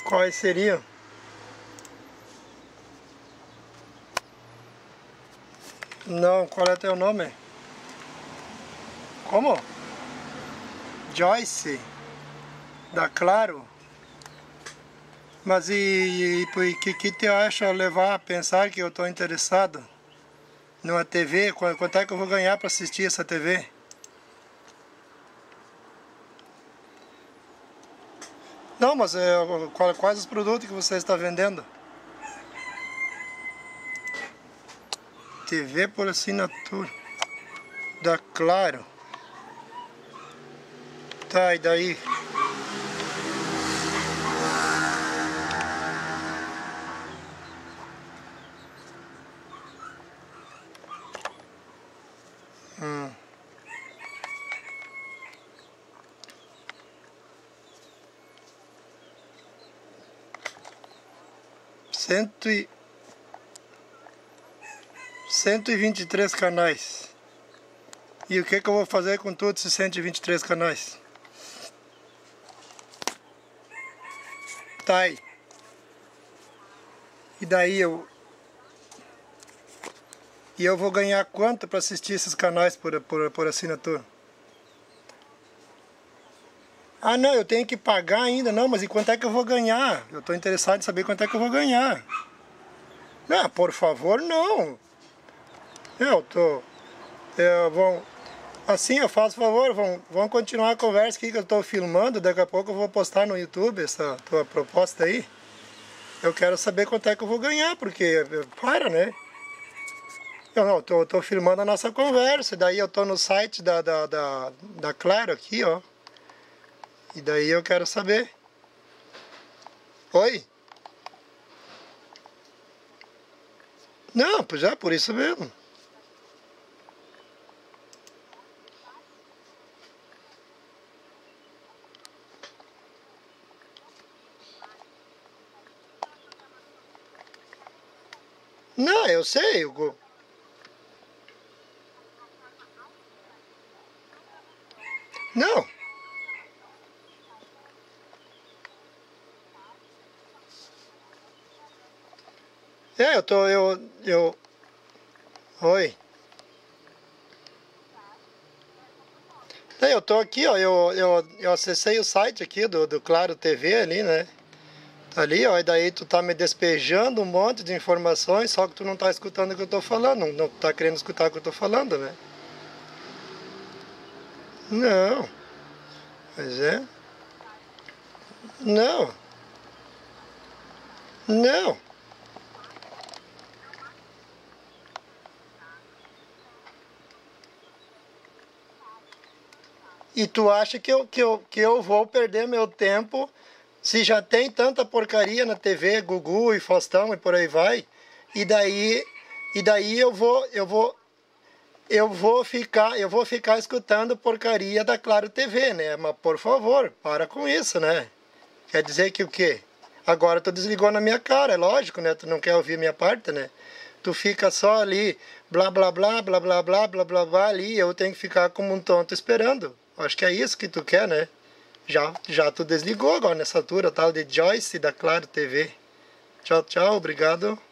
Quais seriam? Não, qual é teu nome? Como? Joyce? Da Claro? Mas e que te acha levar a pensar que eu estou interessado numa TV? Quanto é que eu vou ganhar para assistir essa TV? Não, mas quais os produtos que você está vendendo? TV por assinatura. Da Claro. Tá, e daí? Hum. Cento e 123 canais. E o que eu vou fazer com todos esses 123 canais? Tá aí. E daí eu vou ganhar quanto para assistir esses canais por assinatura? Ah, não, eu tenho que pagar ainda. Não, mas e quanto é que eu vou ganhar? Eu estou interessado em saber quanto é que eu vou ganhar. Não, por favor, não. Assim, eu faço favor, vamos continuar a conversa aqui que eu estou filmando. Daqui a pouco eu vou postar no YouTube essa tua proposta aí. Eu quero saber quanto é que eu vou ganhar, porque, né? Eu tô filmando a nossa conversa, daí eu tô no site da Claro aqui, ó. E daí eu quero saber. Oi? Não, já por isso mesmo. Não, eu sei, Hugo. Não. Oi. Eu tô aqui, ó, eu acessei o site aqui do Claro TV ali, né? Tá ali, ó, e daí tu tá me despejando um monte de informações, só que tu não tá escutando o que eu tô falando, não tá querendo escutar o que eu tô falando, né? Não, mas é. Não, não. E tu acha que eu vou perder meu tempo se já tem tanta porcaria na TV, Gugu e Faustão e por aí vai? E daí, eu vou ficar escutando porcaria da Claro TV, né? Mas por favor, para com isso, né? Quer dizer que o quê? Agora tu desligou na minha cara, é lógico, né? Tu não quer ouvir minha parte, né? Tu fica só ali, blá blá blá, blá blá blá, blá blá blá ali, e eu tenho que ficar como um tonto esperando. Acho que é isso que tu quer, né? Já tu desligou agora nessa altura, tal de Joyce da Claro TV. Tchau, tchau, obrigado.